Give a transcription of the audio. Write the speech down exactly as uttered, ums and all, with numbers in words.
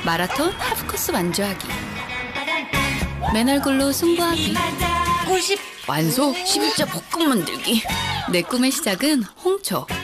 마라톤 하프코스 완주하기. 맨 얼굴로 승부하기. 구십 완소 십일자 볶음 만들기. 내 꿈의 시작은 홍초.